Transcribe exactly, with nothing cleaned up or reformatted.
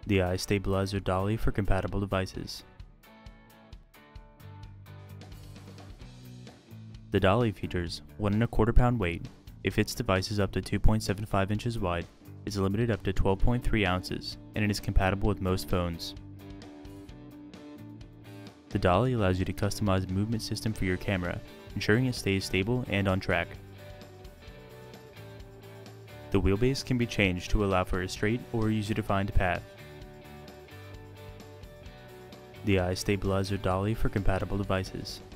The iStabilizer Dolly for compatible devices. The Dolly features one and a quarter pound weight. It fits devices up to two point seven five inches wide, is limited up to twelve point three ounces, and it is compatible with most phones. The Dolly allows you to customize a movement system for your camera, ensuring it stays stable and on track. The wheelbase can be changed to allow for a straight or user-defined path. The iStabilizer Dolly for compatible devices.